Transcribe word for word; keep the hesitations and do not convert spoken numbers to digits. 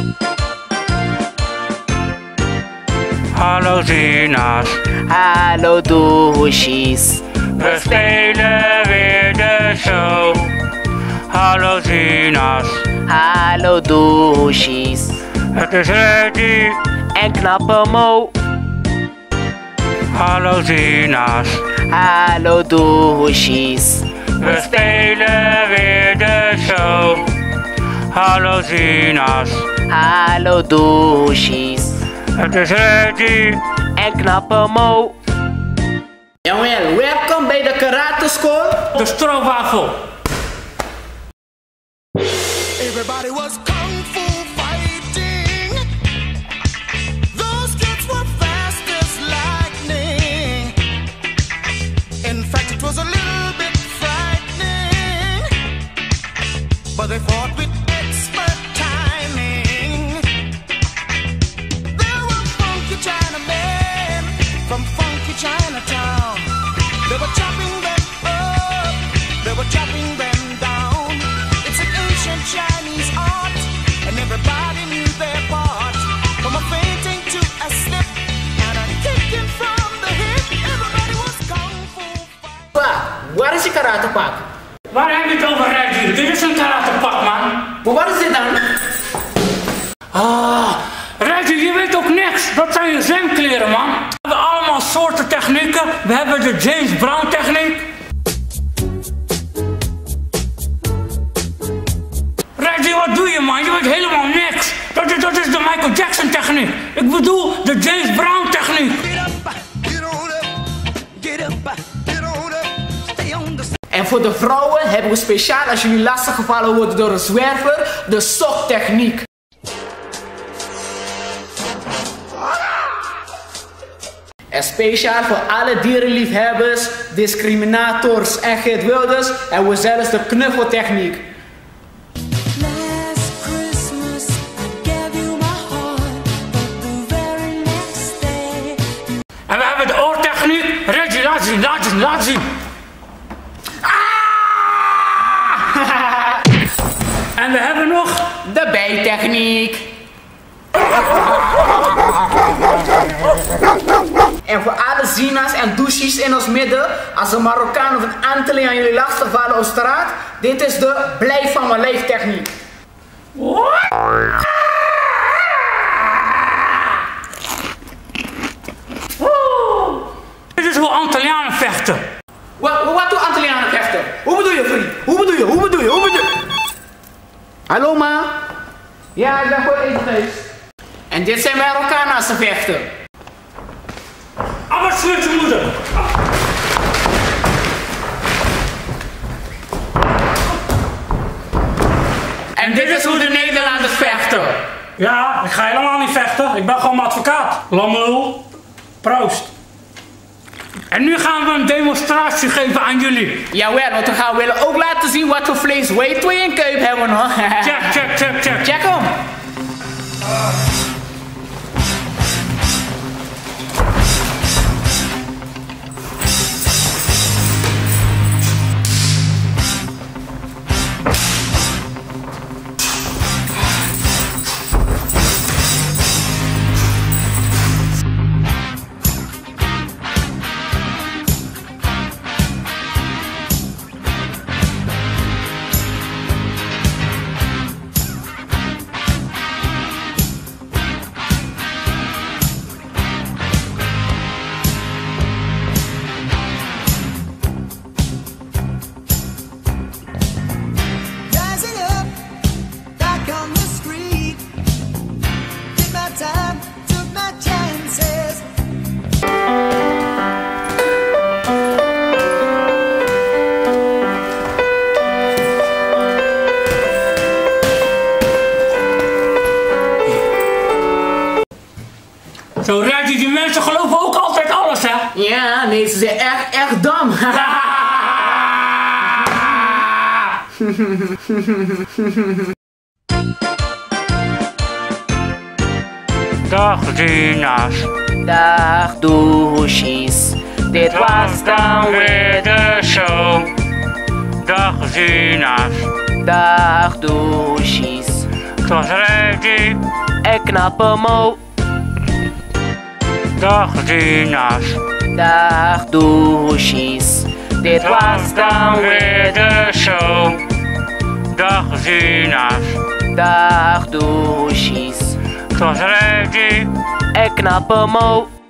Hallo Zina's. Hallo douches. We spelen weer de show. Hallo Zina's. Hallo douches. Het is Reggie. En knappe Mo. Hallo Zina's. Hallo douches. We spelen weer de show. Hallo Zina's. Hallo douches. Het is Reggie. En knappe Mo. Jawel, welkom bij de karate school. De stroopwafel. Everybody was kung fu fighting. Those kids were fast as lightning. In fact, it was a little bit frightening, but they fought with expert timing. There were funky Chinamen from funky Chinatown. They were chopping them up, they were chopping them down. It's an ancient Chinese art, and everybody knew their part. From a fainting to a slip, and a kicking from the hip. Everybody was kung fu fighting. Pa, waar is je karatepak? Waar heb je het over, Reggie? Dit is een karatepak, man. Maar wat is dit dan? Ah, Reggie, je weet ook niks. Dat zijn je zwemkleren, man. We hebben allemaal soorten technieken. We hebben de James Brown techniek. Reggie, wat doe je, man? Je weet helemaal niks. Dat is, dat is de Michael Jackson techniek. Ik bedoel de James Brown techniek. Get up, get on up, get up, get on up, stay on the. En voor de vrouwen hebben we speciaal, als jullie lastiggevallen worden door een zwerver, de soktechniek. En speciaal voor alle dierenliefhebbers, discriminators en Geert Wilders hebben we zelfs de knuffeltechniek. Last Christmas I gave you my heart, but the very next day. En we hebben de oortechniek. Reggie, laat zien, laat zien, laat zien. Ah! En we hebben nog De bijtechniek. En voor alle zina's en douches in ons midden, als een Marokkaan of een Antillen aan jullie lastigvallen op straat, dit is de blijf van mijn lijf techniek. Dit is hoe Antillianen vechten. Wat, wat doen Antillianen vechten? Hoe bedoel je, vriend? Hoe bedoel je? Hoe bedoel je? Hoe bedoel je? Hallo, ma? Ja, ik ben voor eten geweest. En dit zijn Marokkanen als ze vechten. Allemaal sluit je moeder. En dit is hoe de Nederlanders vechten. Ja, ik ga helemaal niet vechten. Ik ben gewoon mijn advocaat. Lammel. Proost. En nu gaan we een demonstratie geven aan jullie. Jawel, want we gaan willen ook laten zien wat voor vlees wij twee in Kuip hebben nog. Check, check, check, check. Check hem. Rising up, back on the street. Did my time, took my chances. Zo, Reggie, die mensen geloven ook altijd alles, hè? Ja, nee, ze zijn echt, echt dom. Dag, Zina's. Dag douches. Dit was dan weer de show. Dag, Zina's. Dag douches. Het was Reggie. en knappe Mo. Dag Gina's. Dag douches. Dit was dan weer de show. Dag Gina's. dag douches. Het was Reggie. en knappe Mo.